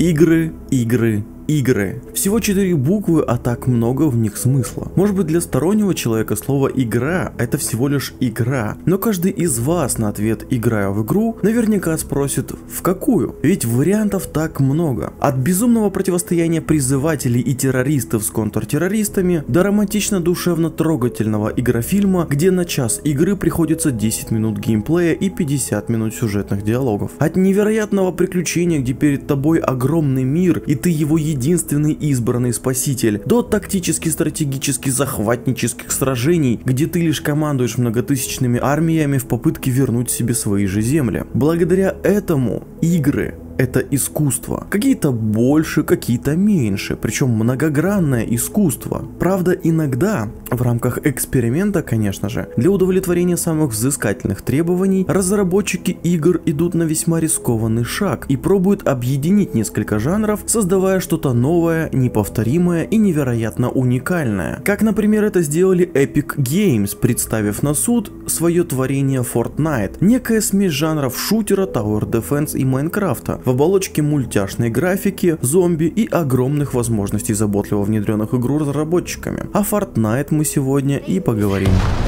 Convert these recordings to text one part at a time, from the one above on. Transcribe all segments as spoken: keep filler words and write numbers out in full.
Игры, игры, игры. Всего четыре буквы, а так много в них смысла. Может быть, для стороннего человека слово «игра» — это всего лишь игра, но каждый из вас на ответ «играю в игру» наверняка спросит «в какую?». Ведь вариантов так много. От безумного противостояния призывателей и террористов с контртеррористами до романтично-душевно-трогательного игрофильма, где на час игры приходится десять минут геймплея и пятьдесят минут сюжетных диалогов. От невероятного приключения, где перед тобой огромный мир и ты его единственный избранный спаситель, до тактически-стратегически захватнических сражений, где ты лишь командуешь многотысячными армиями в попытке вернуть себе свои же земли. Благодаря этому игры — это искусство. Какие-то больше, какие-то меньше, причем многогранное искусство. Правда, иногда, в рамках эксперимента, конечно же, для удовлетворения самых взыскательных требований, разработчики игр идут на весьма рискованный шаг и пробуют объединить несколько жанров, создавая что-то новое, неповторимое и невероятно уникальное. Как, например, это сделали Epic Games, представив на суд свое творение Fortnite, некая смесь жанров шутера, Tower Defense и Майнкрафта, в оболочке мультяшной графики, зомби и огромных возможностей, заботливо внедренных в игру разработчиками. О Fortnite мы сегодня и поговорим.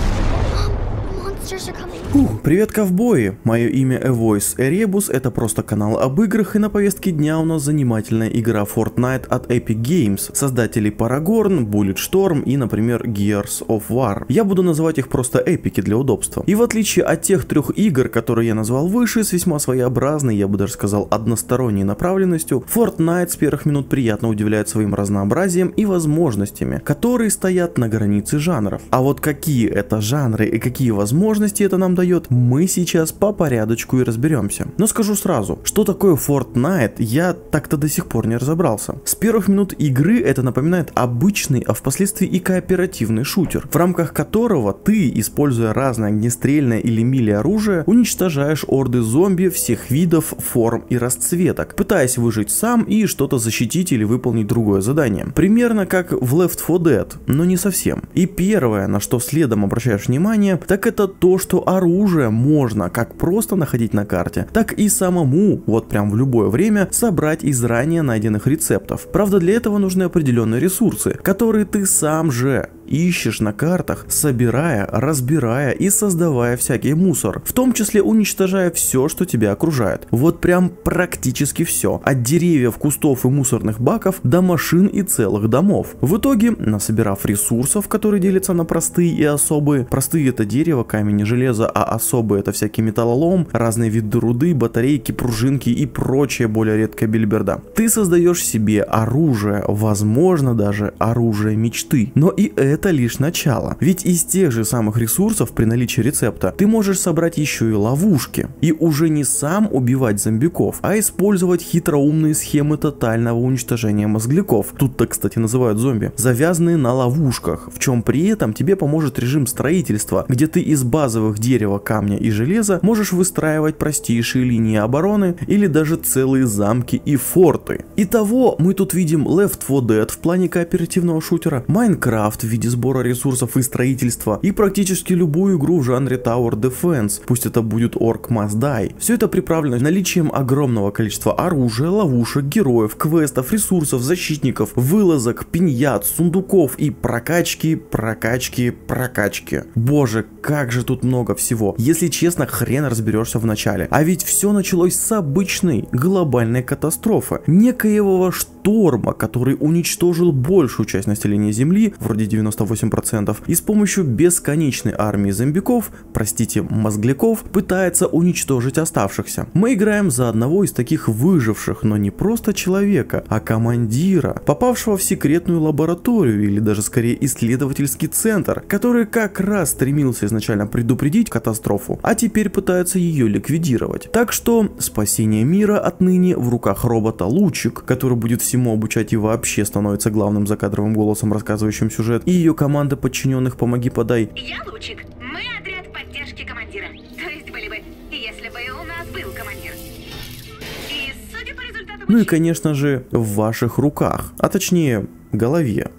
Фух, привет, ковбои! Мое имя Эвойс Эребус, это просто канал об играх, и на повестке дня у нас занимательная игра Fortnite от Epic Games, создателей Paragon, Bulletstorm и, например, Gears of War. Я буду называть их просто эпики для удобства. И в отличие от тех трех игр, которые я назвал выше, с весьма своеобразной, я бы даже сказал, односторонней направленностью, Fortnite с первых минут приятно удивляет своим разнообразием и возможностями, которые стоят на границе жанров. А вот какие это жанры и какие возможности это нам дает, мы сейчас по порядочку и разберемся. Но скажу сразу, что такое Fortnite, я так-то до сих пор не разобрался. С первых минут игры это напоминает обычный, а впоследствии и кооперативный шутер, в рамках которого ты, используя разное огнестрельное или мили-оружие, уничтожаешь орды зомби всех видов, форм и расцветок, пытаясь выжить сам и что-то защитить или выполнить другое задание. Примерно как в Left фор Dead, но не совсем. И первое, на что следом обращаешь внимание, так это то, что оружие можно как просто находить на карте, так и самому, вот прям в любое время, собрать из ранее найденных рецептов. Правда, для этого нужны определенные ресурсы, которые ты сам же ищешь на картах, собирая, разбирая и создавая всякий мусор, в том числе уничтожая все, что тебя окружает. Вот прям практически все, от деревьев, кустов и мусорных баков до машин и целых домов. В итоге, насобирав ресурсов, которые делятся на простые и особые, простые — это дерево, камень и железо, а особые — это всякий металлолом, разные виды руды, батарейки, пружинки и прочая более редкая бельберда, ты создаешь себе оружие, возможно даже оружие мечты. Но и это Это лишь начало, ведь из тех же самых ресурсов при наличии рецепта ты можешь собрать еще и ловушки, и уже не сам убивать зомбиков, а использовать хитроумные схемы тотального уничтожения мозгляков, тут-то, кстати, называют зомби, завязанные на ловушках, в чем при этом тебе поможет режим строительства, где ты из базовых дерева, камня и железа можешь выстраивать простейшие линии обороны или даже целые замки и форты. Итого мы тут видим Left фор Dead в плане кооперативного шутера, Minecraft в виде сбора ресурсов и строительства, и практически любую игру в жанре Tower Defense, пусть это будет Orc Must Die. Все это приправлено наличием огромного количества оружия, ловушек, героев, квестов, ресурсов, защитников, вылазок, пиньят, сундуков и прокачки, прокачки, прокачки. Боже, как же тут много всего. Если честно, хрен разберешься в начале. А ведь все началось с обычной глобальной катастрофы, некоего шторма, который уничтожил большую часть населения Земли, вроде девяносто восемь процентов, и с помощью бесконечной армии зомбиков, простите, мозгляков, пытается уничтожить оставшихся. Мы играем за одного из таких выживших, но не просто человека, а командира, попавшего в секретную лабораторию или даже скорее исследовательский центр, который как раз стремился изначально предупредить катастрофу, а теперь пытается ее ликвидировать. Так что спасение мира отныне в руках робота Лучик, который будет всему обучать и вообще становится главным закадровым голосом, рассказывающим сюжет, и ее команда подчиненных «Помоги, подай». Я Лучик, мы отряд поддержки командира, то есть были бы, если бы у нас был командир. И судя по результатам... Ну и конечно же в ваших руках, а точнее голове.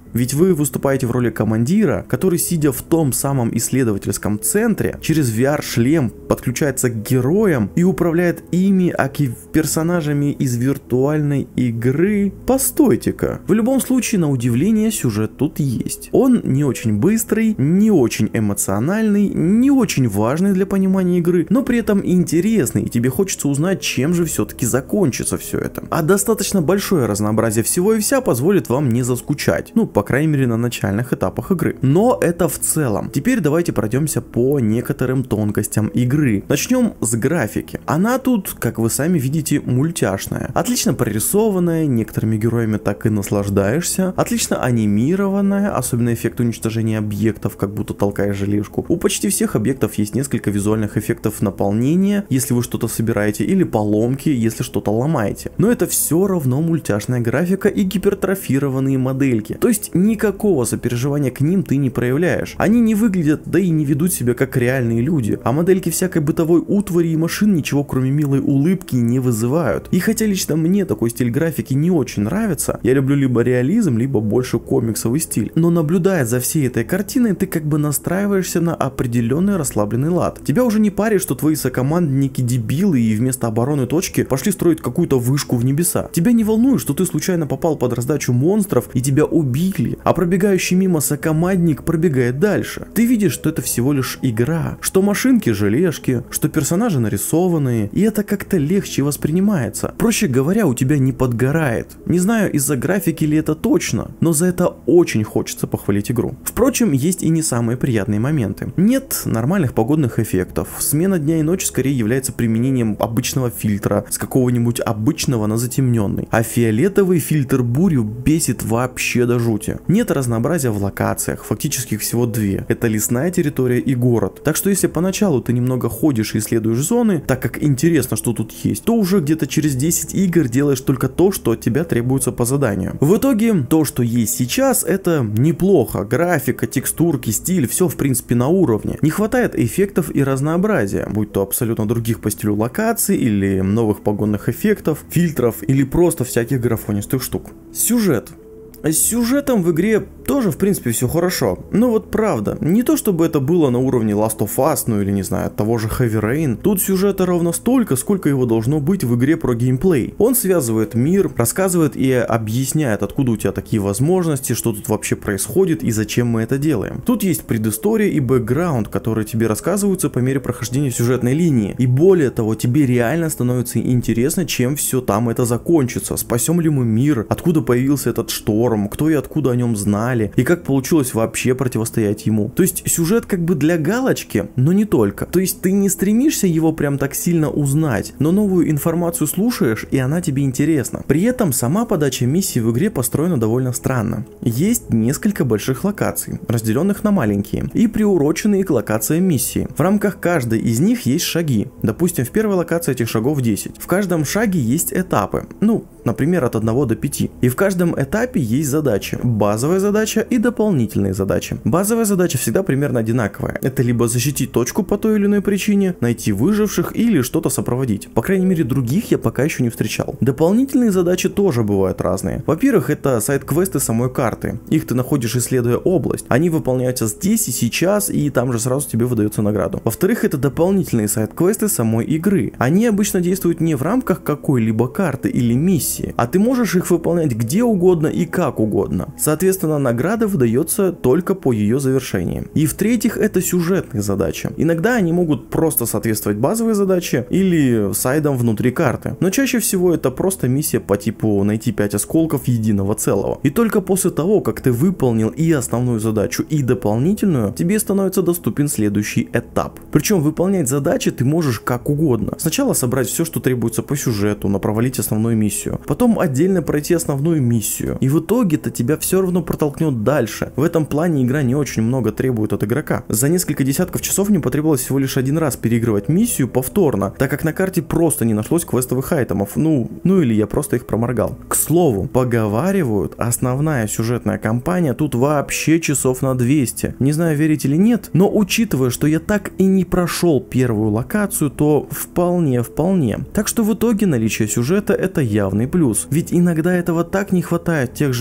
Ведь вы выступаете в роли командира, который, сидя в том самом исследовательском центре, через ви ар-шлем подключается к героям и управляет ими, аки персонажами из виртуальной игры. Постойте-ка. В любом случае, на удивление, сюжет тут есть. Он не очень быстрый, не очень эмоциональный, не очень важный для понимания игры, но при этом интересный, и тебе хочется узнать, чем же все-таки закончится все это. А достаточно большое разнообразие всего и вся позволит вам не заскучать. Ну, по крайней мере, на начальных этапах игры. Но это в целом. Теперь давайте пройдемся по некоторым тонкостям игры. Начнем с графики. Она тут, как вы сами видите, мультяшная. Отлично прорисованная, некоторыми героями так и наслаждаешься. Отлично анимированная, особенно эффект уничтожения объектов, как будто толкаешь желешку. У почти всех объектов есть несколько визуальных эффектов наполнения, если вы что-то собираете, или поломки, если что-то ломаете. Но это все равно мультяшная графика и гипертрофированные модельки. То есть никакого сопереживания к ним ты не проявляешь. Они не выглядят, да и не ведут себя как реальные люди. А модельки всякой бытовой утвари и машин ничего кроме милой улыбки не вызывают. И хотя лично мне такой стиль графики не очень нравится, я люблю либо реализм, либо больше комиксовый стиль. Но наблюдая за всей этой картиной, ты как бы настраиваешься на определенный расслабленный лад. Тебя уже не парит, что твои сокомандники дебилы и вместо обороны точки пошли строить какую-то вышку в небеса. Тебя не волнует, что ты случайно попал под раздачу монстров и тебя убили, а пробегающий мимо сокомандник пробегает дальше. Ты видишь, что это всего лишь игра, что машинки желешки, что персонажи нарисованные, и это как-то легче воспринимается. Проще говоря, у тебя не подгорает. Не знаю, из-за графики ли это точно, но за это очень хочется похвалить игру. Впрочем, есть и не самые приятные моменты. Нет нормальных погодных эффектов. Смена дня и ночи скорее является применением обычного фильтра с какого-нибудь обычного на затемненный. А фиолетовый фильтр бурю бесит вообще до жути. Нет разнообразия в локациях, фактически всего две. Это лесная территория и город. Так что если поначалу ты немного ходишь и исследуешь зоны, так как интересно, что тут есть, то уже где-то через десять игр делаешь только то, что от тебя требуется по заданию. В итоге, то, что есть сейчас, это неплохо. Графика, текстурки, стиль, все в принципе на уровне. Не хватает эффектов и разнообразия, будь то абсолютно других по стилю локаций, или новых погодных эффектов, фильтров, или просто всяких графонистых штук. Сюжет. С сюжетом в игре тоже в принципе все хорошо, но вот правда, не то чтобы это было на уровне Last of Us, ну или не знаю, того же Heavy Rain, тут сюжета ровно столько, сколько его должно быть в игре про геймплей. Он связывает мир, рассказывает и объясняет, откуда у тебя такие возможности, что тут вообще происходит и зачем мы это делаем. Тут есть предыстория и бэкграунд, которые тебе рассказываются по мере прохождения сюжетной линии, и более того, тебе реально становится интересно, чем все там это закончится, спасем ли мы мир, откуда появился этот шторм, кто и откуда о нем знали, и как получилось вообще противостоять ему. То есть сюжет как бы для галочки, но не только. То есть ты не стремишься его прям так сильно узнать, но новую информацию слушаешь, и она тебе интересна. При этом сама подача миссий в игре построена довольно странно. Есть несколько больших локаций, разделенных на маленькие, и приуроченные к локациям миссии. В рамках каждой из них есть шаги. Допустим, в первой локации этих шагов десять. В каждом шаге есть этапы. Ну, например, от одного до пяти. И в каждом этапе есть задачи. Базовая задача и дополнительные задачи. Базовая задача всегда примерно одинаковая. Это либо защитить точку по той или иной причине, найти выживших или что-то сопроводить. По крайней мере, других я пока еще не встречал. Дополнительные задачи тоже бывают разные. Во-первых, это сайд-квесты самой карты. Их ты находишь, исследуя область. Они выполняются здесь и сейчас, и там же сразу тебе выдается награду. Во-вторых, это дополнительные сайд-квесты самой игры. Они обычно действуют не в рамках какой-либо карты или миссии, а ты можешь их выполнять где угодно и как угодно. Соответственно, награда выдается только по ее завершении. И в-третьих, это сюжетные задачи. Иногда они могут просто соответствовать базовой задаче или сайдам внутри карты. Но чаще всего это просто миссия по типу найти пять осколков единого целого. И только после того, как ты выполнил и основную задачу, и дополнительную, тебе становится доступен следующий этап. Причем выполнять задачи ты можешь как угодно. Сначала собрать все, что требуется по сюжету, но провалить основную миссию. Потом отдельно пройти основную миссию. И в итоге-то тебя все равно протолкнет дальше. В этом плане игра не очень много требует от игрока. За несколько десятков часов мне потребовалось всего лишь один раз переигрывать миссию повторно, так как на карте просто не нашлось квестовых айтемов. Ну, ну или я просто их проморгал. К слову, поговаривают, основная сюжетная кампания тут вообще часов на двести. Не знаю, верите или нет, но учитывая, что я так и не прошел первую локацию, то вполне, вполне. Так что в итоге наличие сюжета это явный плюс. Ведь иногда этого так не хватает в тех же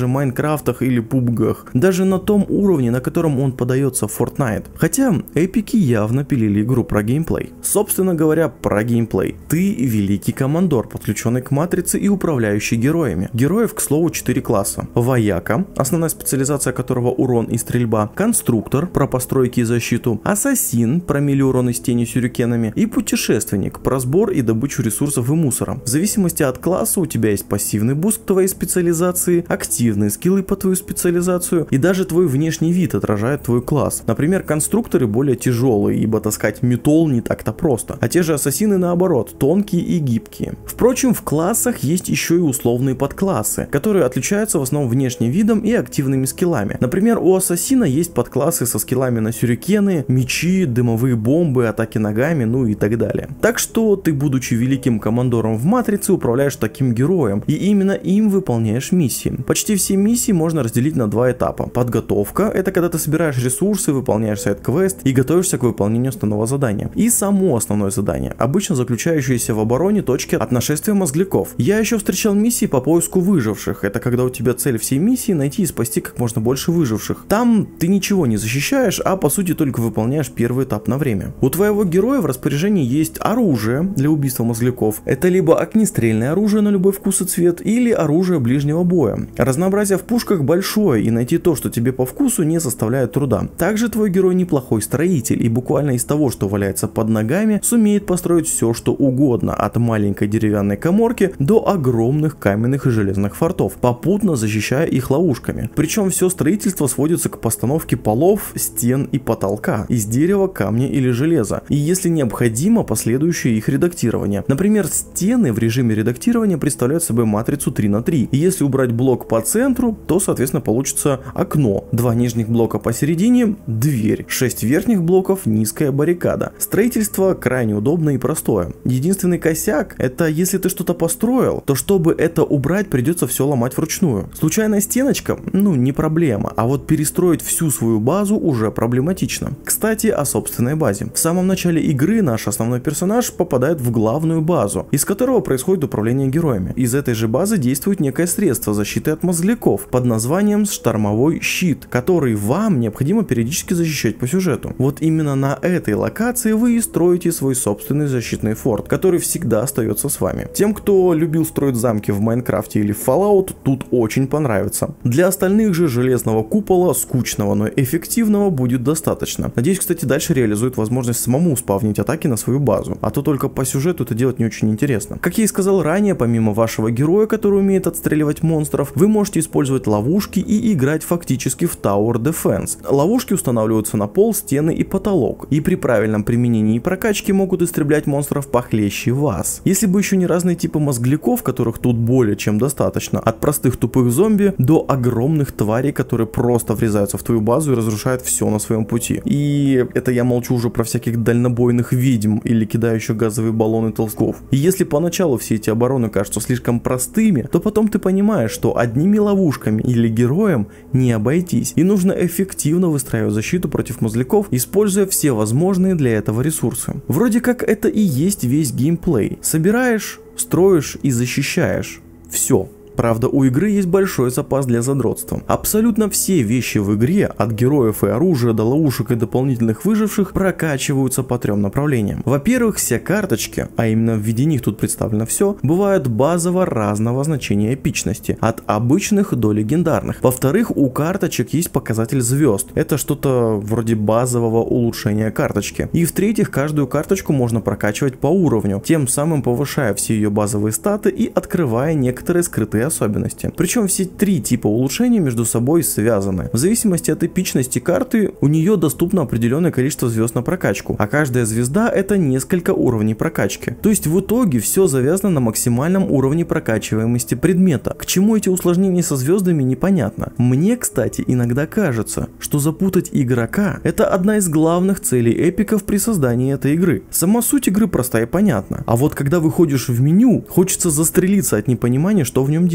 же Майнкрафтах или пубгах, даже на том уровне, на котором он подается в Fortnite. Хотя эпики явно пилили игру про геймплей. Собственно говоря, про геймплей. Ты великий командор, подключенный к матрице и управляющий героями. Героев, к слову, четыре класса. Вояка, основная специализация которого урон и стрельба, конструктор, про постройки и защиту, ассасин, про мили урон из тени сюрикенами, и путешественник, про сбор и добычу ресурсов и мусора. В зависимости от класса у тебя есть пассивный буст к твоей специализации, активные скиллы по твою специализацию, и даже твой внешний вид отражает твой класс. Например, конструкторы более тяжелые, ибо таскать металл не так-то просто, а те же ассасины наоборот, тонкие и гибкие. Впрочем, в классах есть еще и условные подклассы, которые отличаются в основном внешним видом и активными скиллами. Например, у ассасина есть подклассы со скиллами на сюрикены, мечи, дымовые бомбы, атаки ногами, ну и так далее. Так что ты, будучи великим командором в матрице, управляешь таким героем, и именно им выполняешь миссии. Почти все миссии можно разделить на два этапа. Подготовка — это когда ты собираешь ресурсы, выполняешь сайд-квест и готовишься к выполнению основного задания. И само основное задание, обычно заключающееся в обороне точки от нашествия мозгляков. Я еще встречал миссии по поиску выживших. Это когда у тебя цель всей миссии — найти и спасти как можно больше выживших. Там ты ничего не защищаешь, а по сути только выполняешь первый этап на время. У твоего героя в распоряжении есть оружие для убийства мозгляков. Это либо огнестрельное оружие на любой вкус и цвет, или оружие ближнего боя. Разнообразие в пушках большое, и найти то, что тебе по вкусу, не составляет труда. Также твой герой неплохой строитель, и буквально из того, что валяется под ногами, сумеет построить все, что угодно, от маленькой деревянной каморки до огромных каменных и железных фортов, попутно защищая их ловушками. Причем все строительство сводится к постановке полов, стен и потолка из дерева, камня или железа, и если необходимо, последующее их редактирование. Например, стены в режиме редактирования представляют собой матрицу три на три, и если убрать блок по центру, то соответственно получится окно, два нижних блока посередине, дверь, шесть верхних блоков, низкая баррикада. Строительство крайне удобное и простое. Единственный косяк — это если ты что-то построил, то чтобы это убрать, придется все ломать вручную. Случайная стеночка, ну не проблема, а вот перестроить всю свою базу уже проблематично. Кстати, о собственной базе. В самом начале игры наш основной персонаж попадает в главную базу, из которого происходит управление героями. Из этой же базы действует некое средство защиты от мозгляков под названием штормовой щит, который вам необходимо периодически защищать по сюжету. Вот именно на этой локации вы и строите свой собственный защитный форт, который всегда остается с вами. Тем, кто любил строить замки в Майнкрафте или в Fallout, тут очень понравится. Для остальных же железного купола, скучного, но эффективного, будет достаточно. Надеюсь, кстати, дальше реализует возможность самому спавнить атаки на свою базу, а то только по сюжету это делать не очень интересно. Как я и сказал ранее, помимо вашего героя, который умеет отстреливать монстров, вы можете использовать ловушки и играть фактически в Tower Defense. Ловушки устанавливаются на пол, стены и потолок, и при правильном применении и прокачке могут истреблять монстров похлеще вас. Если бы еще не разные типы мозгляков, которых тут более чем достаточно, от простых тупых зомби до огромных тварей, которые просто врезаются в твою базу и разрушают все на своем пути. И это я молчу уже про всяких дальнобойных ведьм или кидающих газовые баллоны толстяков. И если поначалу все эти обороны кажутся слишком простыми, то потом ты понимаешь, что одними ловушками или героем не обойтись, и нужно эффективно выстраивать защиту против мозгляков, используя все возможные для этого ресурсы. Вроде как это и есть весь геймплей. Собираешь, строишь и защищаешь. Все. Правда, у игры есть большой запас для задротства. Абсолютно все вещи в игре, от героев и оружия до ловушек и дополнительных выживших, прокачиваются по трем направлениям. Во-первых, все карточки, а именно в виде них тут представлено все, бывают базово разного значения эпичности, от обычных до легендарных. Во-вторых, у карточек есть показатель звезд. Это что-то вроде базового улучшения карточки. И в-третьих, каждую карточку можно прокачивать по уровню, тем самым повышая все ее базовые статы и открывая некоторые скрытые особенности. Причем все три типа улучшений между собой связаны. В зависимости от эпичности карты у нее доступно определенное количество звезд на прокачку, а каждая звезда — это несколько уровней прокачки. То есть в итоге все завязано на максимальном уровне прокачиваемости предмета. К чему эти усложнения со звездами, непонятно. Мне, кстати, иногда кажется, что запутать игрока — это одна из главных целей эпиков при создании этой игры. Сама суть игры проста и понятна, а вот когда выходишь в меню, хочется застрелиться от непонимания, что в нем делать.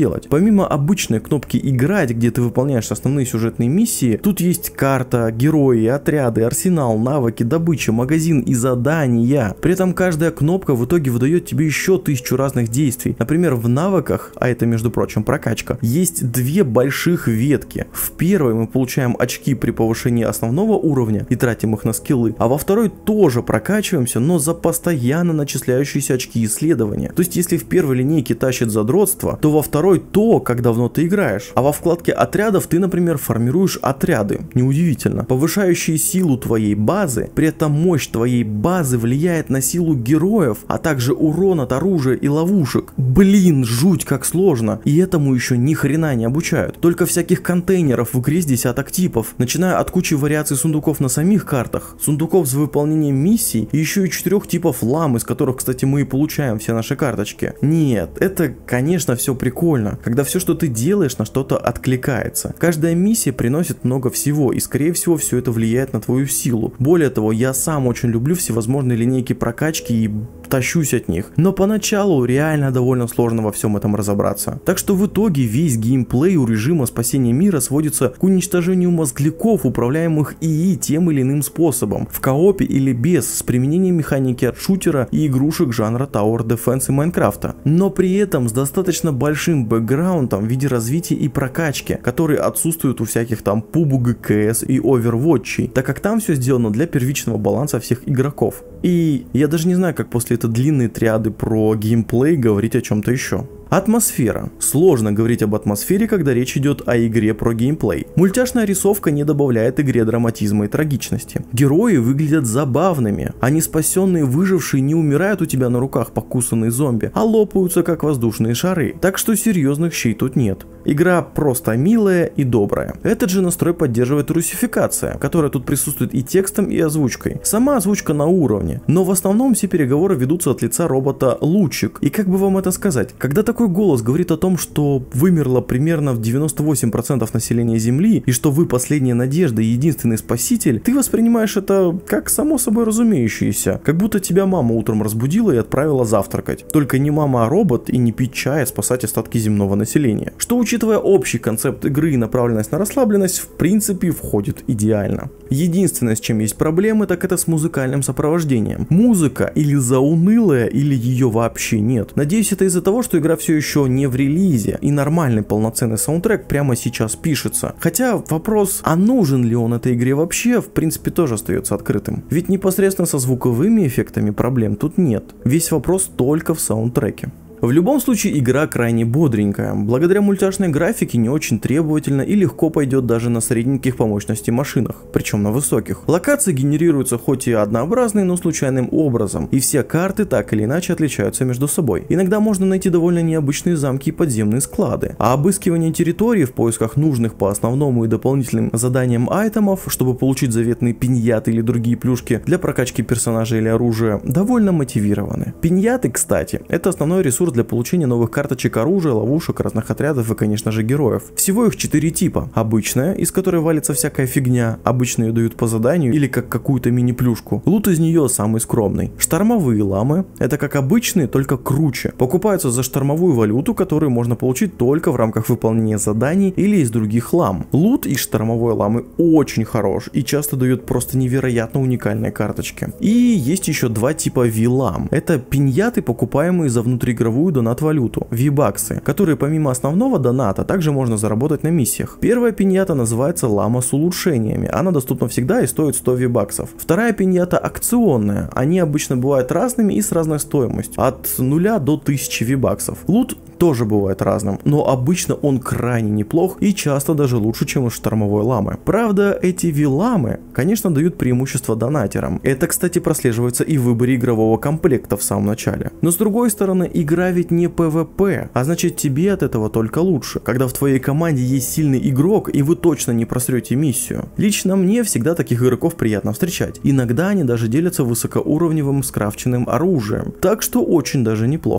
делать. Помимо обычной кнопки «Играть», где ты выполняешь основные сюжетные миссии, тут есть карта, герои, отряды, арсенал, навыки, добыча, магазин и задания. При этом каждая кнопка в итоге выдает тебе еще тысячу разных действий. Например, в навыках, а это, между прочим, прокачка, есть две больших ветки. В первой мы получаем очки при повышении основного уровня и тратим их на скиллы, а во второй тоже прокачиваемся, но за постоянно начисляющиеся очки исследования. То есть, если в первой линейке тащит задротство, то во второй то, как давно ты играешь. А во вкладке отрядов ты, например, формируешь отряды. Неудивительно. Повышающие силу твоей базы, при этом мощь твоей базы влияет на силу героев, а также урон от оружия и ловушек. Блин, жуть как сложно. И этому еще ни хрена не обучают. Только всяких контейнеров в игре с десяток типов. Начиная от кучи вариаций сундуков на самих картах, сундуков за выполнением миссий и еще и четырех типов лам, из которых, кстати, мы и получаем все наши карточки. Нет, это, конечно, все прикольно, когда все, что ты делаешь, на что-то откликается. Каждая миссия приносит много всего, и, скорее всего, все это влияет на твою силу. Более того, я сам очень люблю всевозможные линейки прокачки и тащусь от них. Но поначалу реально довольно сложно во всем этом разобраться. Так что в итоге весь геймплей у режима спасения мира сводится к уничтожению мозгляков, управляемых ИИ тем или иным способом, в коопе или без, с применением механики от шутера и игрушек жанра Tower Defense и Майнкрафта. Но при этом с достаточно большим бэкграундом в виде развития и прокачки, которые отсутствуют у всяких там пабг, КС и Overwatch, так как там все сделано для первичного баланса всех игроков. И я даже не знаю, как после этой длинной триады про геймплей говорить о чем-то еще. Атмосфера. Сложно говорить об атмосфере, когда речь идет о игре про геймплей. Мультяшная рисовка не добавляет игре драматизма и трагичности. Герои выглядят забавными, а не спасенные выжившие не умирают у тебя на руках покусанные зомби, а лопаются как воздушные шары. Так что серьезных щей тут нет. Игра просто милая и добрая. Этот же настрой поддерживает русификация, которая тут присутствует и текстом, и озвучкой. Сама озвучка на уровне, но в основном все переговоры ведутся от лица робота Лучик. И как бы вам это сказать, когда такой голос говорит о том, что вымерло примерно в девяносто восемь процентов населения Земли, и что вы последняя надежда и единственный спаситель, ты воспринимаешь это как само собой разумеющееся, как будто тебя мама утром разбудила и отправила завтракать. Только не мама, а робот, и не пить чай, а спасать остатки земного населения. Что, учитывая общий концепт игры и направленность на расслабленность, в принципе входит идеально. Единственное, с чем есть проблемы, так это с музыкальным сопровождением. Музыка или заунылая, или ее вообще нет. Надеюсь, это из-за того, что игра все еще не в релизе, и нормальный полноценный саундтрек прямо сейчас пишется. Хотя вопрос, а нужен ли он этой игре вообще, в принципе тоже остается открытым. Ведь непосредственно со звуковыми эффектами проблем тут нет. Весь вопрос только в саундтреке. В любом случае игра крайне бодренькая, благодаря мультяшной графике не очень требовательна и легко пойдет даже на средненьких по мощности машинах, причем на высоких. Локации генерируются хоть и однообразные, но случайным образом, и все карты так или иначе отличаются между собой. Иногда можно найти довольно необычные замки и подземные склады, а обыскивание территории в поисках нужных по основному и дополнительным заданиям айтемов, чтобы получить заветные пиньяты или другие плюшки для прокачки персонажа или оружия, довольно мотивированы. Пиньяты, кстати, это основной ресурс для получения новых карточек оружия, ловушек, разных отрядов и, конечно же, героев. Всего их четыре типа. Обычная, из которой валится всякая фигня, обычно ее дают по заданию или как какую-то мини-плюшку. Лут из нее самый скромный. Штормовые ламы, это как обычные, только круче. Покупаются за штормовую валюту, которую можно получить только в рамках выполнения заданий или из других лам. Лут из штормовой ламы очень хорош и часто дает просто невероятно уникальные карточки. И есть еще два типа ви-лам. Это пиньяты, покупаемые за внутриигровую донат-валюту, ви-баксы, которые помимо основного доната также можно заработать на миссиях. Первая пиньята называется лама с улучшениями, она доступна всегда и стоит сто ви-баксов. Вторая пиньята акционная, они обычно бывают разными и с разной стоимостью, от нуля до тысячи ви-баксов. Лут тоже бывает разным, но обычно он крайне неплох и часто даже лучше, чем у штормовой ламы. Правда, эти ви-ламы, конечно, дают преимущество донатерам. Это, кстати, прослеживается и в выборе игрового комплекта в самом начале. Но с другой стороны, игра ведь не пэ вэ пэ, а значит тебе от этого только лучше, когда в твоей команде есть сильный игрок и вы точно не просрете миссию. Лично мне всегда таких игроков приятно встречать. Иногда они даже делятся высокоуровневым скрафченным оружием, так что очень даже неплохо.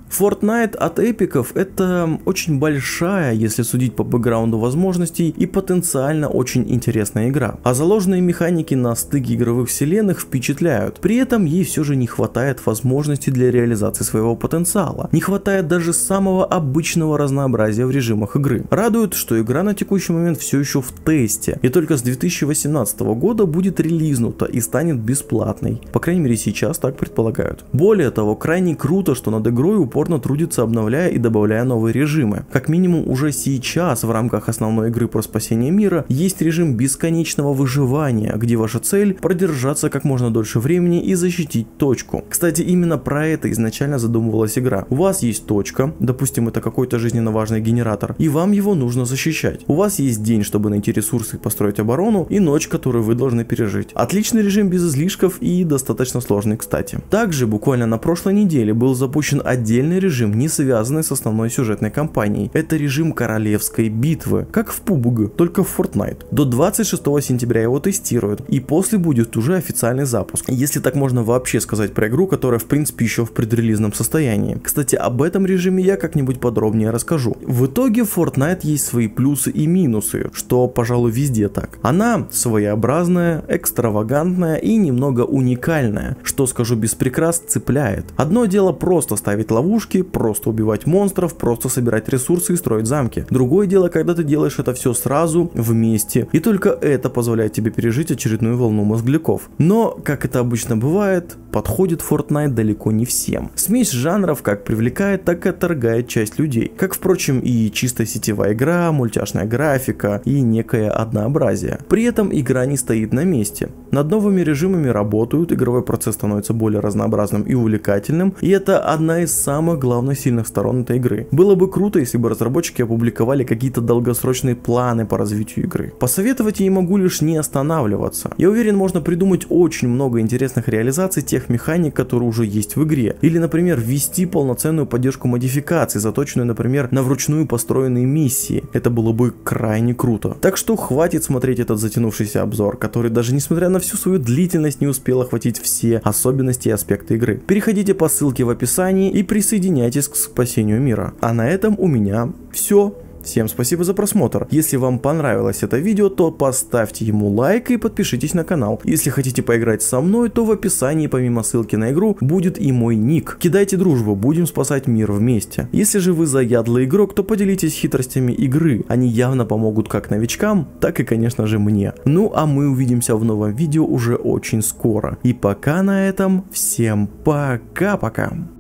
Fortnite от эпиков это очень большая, если судить по бэкграунду возможностей, и потенциально очень интересная игра. А заложенные механики на стыке игровых вселенных впечатляют. При этом ей все же не хватает возможностей для реализации своего потенциала. Не хватает даже самого обычного разнообразия в режимах игры. Радует, что игра на текущий момент все еще в тесте, и только с две тысячи восемнадцатого года будет релизнута и станет бесплатной. По крайней мере сейчас так предполагают. Более того, крайне круто, что над игрой упорно трудится, обновляя и добавляя новые режимы. Как минимум уже сейчас в рамках основной игры про спасение мира есть режим бесконечного выживания, где ваша цель продержаться как можно дольше времени и защитить точку. Кстати, именно про это изначально задумывалась игра. У вас есть точка, допустим это какой-то жизненно важный генератор, и вам его нужно защищать. У вас есть день, чтобы найти ресурсы и построить оборону, и ночь, которую вы должны пережить. Отличный режим без излишков и достаточно сложный, кстати. Также буквально на прошлой неделе был запущен отдельный режим, не связанный с основной сюжетной кампанией. Это режим королевской битвы, как в пабг, только в Fortnite. До двадцать шестого сентября его тестируют, и после будет уже официальный запуск. Если так можно вообще сказать про игру, которая в принципе еще в предрелизном состоянии. Кстати, об этом режиме я как-нибудь подробнее расскажу. В итоге в Fortnite есть свои плюсы и минусы, что, пожалуй, везде так. Она своеобразная, экстравагантная и немного уникальная, что, скажу без прикрас, цепляет. Одно дело просто ставить ловушки, просто убивать монстров, просто собирать ресурсы и строить замки. Другое дело, когда ты делаешь это все сразу, вместе, и только это позволяет тебе пережить очередную волну мозгляков. Но, как это обычно бывает, подходит Fortnite далеко не всем. Смесь жанров как привлекает, так и отторгает часть людей. Как, впрочем, и чисто сетевая игра, мультяшная графика и некое однообразие. При этом игра не стоит на месте. Над новыми режимами работают, игровой процесс становится более разнообразным и увлекательным, и это одна из самых главных сильных сторон этой игры. Было бы круто, если бы разработчики опубликовали какие-то долгосрочные планы по развитию игры. Посоветовать я не могу лишь не останавливаться. Я уверен, можно придумать очень много интересных реализаций тех механик, которые уже есть в игре. Или, например, ввести полноценную поддержку модификаций, заточенную, например, на вручную построенные миссии. Это было бы крайне круто. Так что хватит смотреть этот затянувшийся обзор, который даже несмотря на всю свою длительность не успел охватить все особенности и аспекты игры. Переходите по ссылке в описании и присоединяйтесь к спасению мира. А на этом у меня все. Всем спасибо за просмотр. Если вам понравилось это видео, то поставьте ему лайк и подпишитесь на канал. Если хотите поиграть со мной, то в описании помимо ссылки на игру будет и мой ник. Кидайте дружбу, будем спасать мир вместе. Если же вы заядлый игрок, то поделитесь хитростями игры. Они явно помогут как новичкам, так и, конечно же, мне. Ну а мы увидимся в новом видео уже очень скоро. И пока на этом всем пока-пока.